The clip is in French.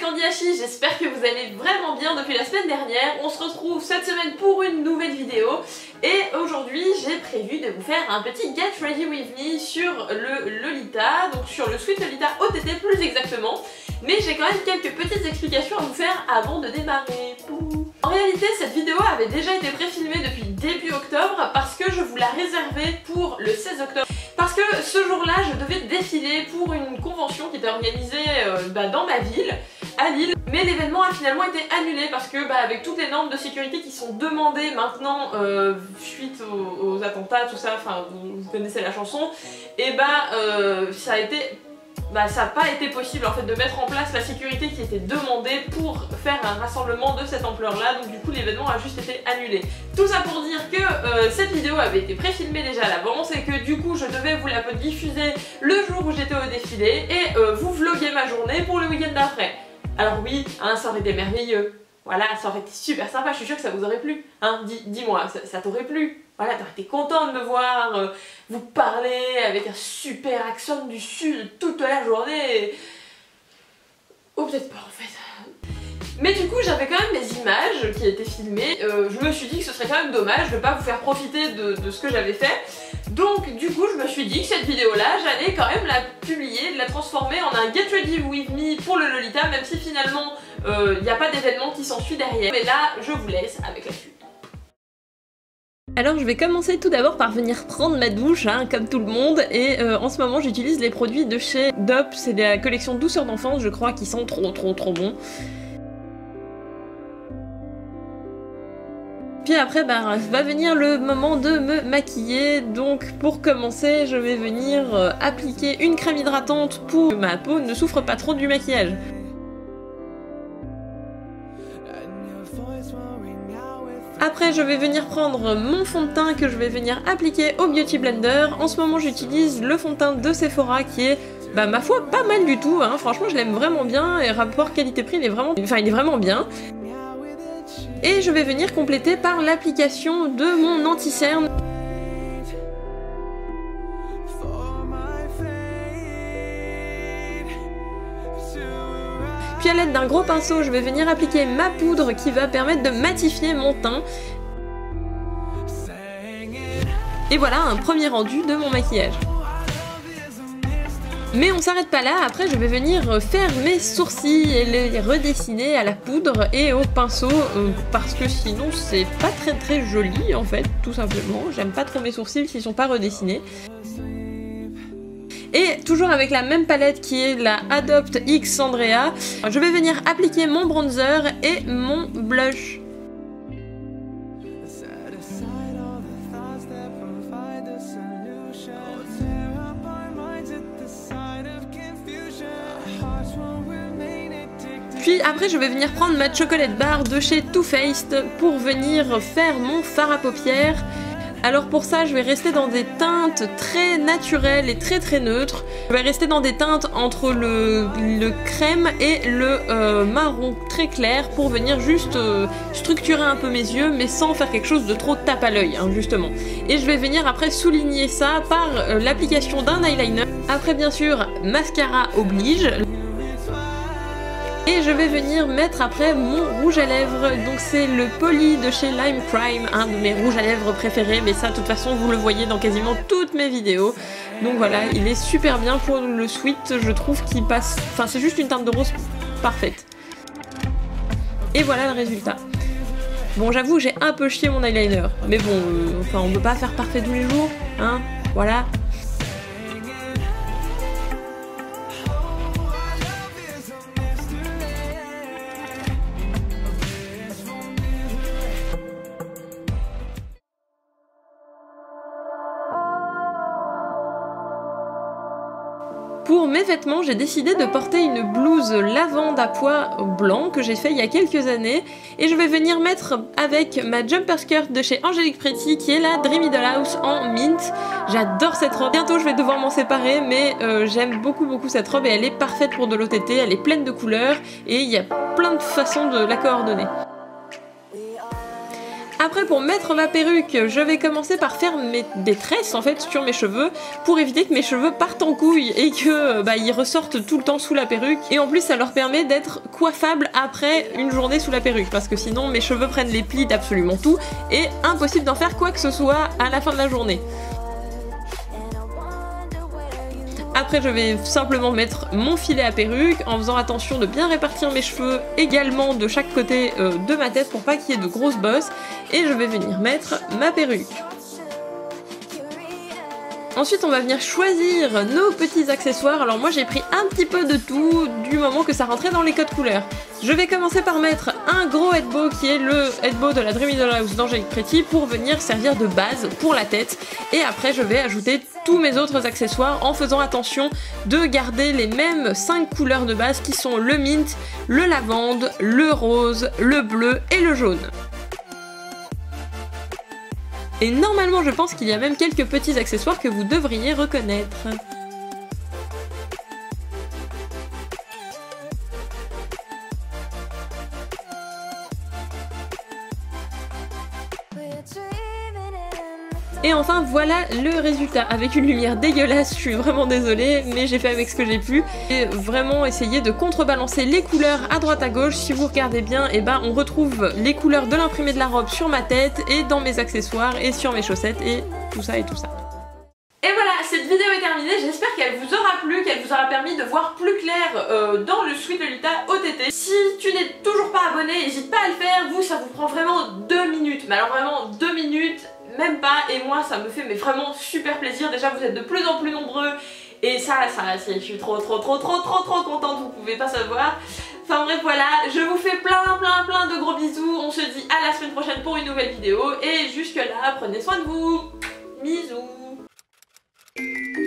Candy Hachi, j'espère que vous allez vraiment bien depuis la semaine dernière. On se retrouve cette semaine pour une nouvelle vidéo et aujourd'hui j'ai prévu de vous faire un petit Get Ready With Me sur le Lolita, donc sur le Sweet Lolita OTT plus exactement. Mais j'ai quand même quelques petites explications à vous faire avant de démarrer. En réalité cette vidéo avait déjà été préfilmée depuis début octobre parce que je vous la réservais pour le 16 octobre. Parce que ce jour-là je devais défiler pour une convention qui était organisée dans ma ville, à Lille. Mais l'événement a finalement été annulé parce que avec toutes les normes de sécurité qui sont demandées maintenant suite aux attentats, tout ça, enfin vous connaissez la chanson, et ça n'a pas été possible en fait de mettre en place la sécurité qui était demandée pour faire un rassemblement de cette ampleur là, donc du coup l'événement a juste été annulé. Tout ça pour dire que cette vidéo avait été préfilmée déjà à l'avance et que du coup je devais vous la diffuser le jour où j'étais au défilé et vous vloguer ma journée pour le week-end d'après. Alors oui, hein, ça aurait été merveilleux, voilà, ça aurait été super sympa, je suis sûre que ça vous aurait plu, hein, dis-moi, ça t'aurait plu? Voilà, t'aurais été content de me voir vous parler avec un super accent du sud toute la journée. Ou peut-être pas en fait. Mais du coup j'avais quand même des images qui étaient filmées. Je me suis dit que ce serait quand même dommage de pas vous faire profiter de ce que j'avais fait. Donc du coup je me suis dit que cette vidéo là j'allais quand même la publier, de la transformer en un Get Ready With Me pour le Lolita, même si finalement il n'y a pas d'événement qui s'ensuit derrière. Mais là je vous laisse avec la suite. Alors je vais commencer tout d'abord par venir prendre ma douche, hein, comme tout le monde, et en ce moment j'utilise les produits de chez Dop, c'est de la collection Douceur d'enfance, je crois, qui sont trop bons. Puis après va venir le moment de me maquiller, donc pour commencer je vais venir appliquer une crème hydratante pour que ma peau ne souffre pas trop du maquillage. Après je vais venir prendre mon fond de teint que je vais venir appliquer au Beauty Blender. En ce moment j'utilise le fond de teint de Sephora qui est ma foi pas mal du tout, hein. Franchement je l'aime vraiment bien et rapport qualité-prix il est vraiment bien. Et je vais venir compléter par l'application de mon anti-cerne. Puis à l'aide d'un gros pinceau, je vais venir appliquer ma poudre qui va permettre de matifier mon teint. Et voilà un premier rendu de mon maquillage. Mais on s'arrête pas là, après je vais venir faire mes sourcils et les redessiner à la poudre et au pinceau parce que sinon c'est pas très joli en fait, tout simplement. J'aime pas trop mes sourcils s'ils sont pas redessinés. Et toujours avec la même palette qui est la Adopt X Andrea, je vais venir appliquer mon bronzer et mon blush. Puis après je vais venir prendre ma chocolate bar de chez Too Faced pour venir faire mon fard à paupières. Alors pour ça je vais rester dans des teintes très naturelles et très neutres. Je vais rester dans des teintes entre le crème et le marron très clair pour venir juste structurer un peu mes yeux mais sans faire quelque chose de trop tape à l'œil, hein, justement. Et je vais venir après souligner ça par l'application d'un eyeliner. Après bien sûr mascara oblige. Et je vais venir mettre après mon rouge à lèvres, donc c'est le Poly de chez Lime Crime, un de mes rouges à lèvres préférés, mais ça de toute façon vous le voyez dans quasiment toutes mes vidéos. Donc voilà, il est super bien pour le sweat, je trouve qu'il passe, enfin c'est juste une teinte de rose parfaite. Et voilà le résultat. Bon j'avoue j'ai un peu chié mon eyeliner, mais bon, on peut pas faire parfait tous les jours, hein, voilà. Pour mes vêtements, j'ai décidé de porter une blouse lavande à pois blanc que j'ai fait il y a quelques années et je vais venir mettre avec ma jumper skirt de chez Angélique Pretty qui est la Dreamy Dollhouse en mint. J'adore cette robe. Bientôt je vais devoir m'en séparer mais j'aime beaucoup cette robe et elle est parfaite pour de l'OTT, elle est pleine de couleurs et il y a plein de façons de la coordonner. Après, pour mettre ma perruque, je vais commencer par faire des tresses en fait sur mes cheveux pour éviter que mes cheveux partent en couille et que ils ressortent tout le temps sous la perruque. Et en plus ça leur permet d'être coiffables après une journée sous la perruque parce que sinon mes cheveux prennent les plis d'absolument tout et impossible d'en faire quoi que ce soit à la fin de la journée. Après je vais simplement mettre mon filet à perruque en faisant attention de bien répartir mes cheveux également de chaque côté de ma tête pour pas qu'il y ait de grosses bosses et je vais venir mettre ma perruque. Ensuite on va venir choisir nos petits accessoires. Alors moi j'ai pris un petit peu de tout du moment que ça rentrait dans les codes couleurs. Je vais commencer par mettre un gros headbow qui est le headbow de la Dreamy Dollhouse d'Angelique Pretty pour venir servir de base pour la tête. Et après je vais ajouter tous mes autres accessoires en faisant attention de garder les mêmes 5 couleurs de base qui sont le mint, le lavande, le rose, le bleu et le jaune. Et normalement je pense qu'il y a même quelques petits accessoires que vous devriez reconnaître. Et enfin voilà le résultat, avec une lumière dégueulasse, je suis vraiment désolée, mais j'ai fait avec ce que j'ai pu. J'ai vraiment essayé de contrebalancer les couleurs à droite à gauche. Si vous regardez bien, on retrouve les couleurs de l'imprimé de la robe sur ma tête et dans mes accessoires et sur mes chaussettes et tout ça et tout ça. Et voilà, cette vidéo est terminée, j'espère qu'elle vous aura plu, qu'elle vous aura permis de voir plus clair dans le Sweet Lolita OTT. Si tu n'es toujours pas abonné, n'hésite pas à le faire, ça vous prend vraiment 2 minutes, mais alors vraiment 2 minutes, même pas, et moi ça me fait vraiment super plaisir. Déjà vous êtes de plus en plus nombreux et ça je suis trop contente, vous pouvez pas savoir. Enfin bref voilà, je vous fais plein de gros bisous, on se dit à la semaine prochaine pour une nouvelle vidéo et jusque là prenez soin de vous, bisous.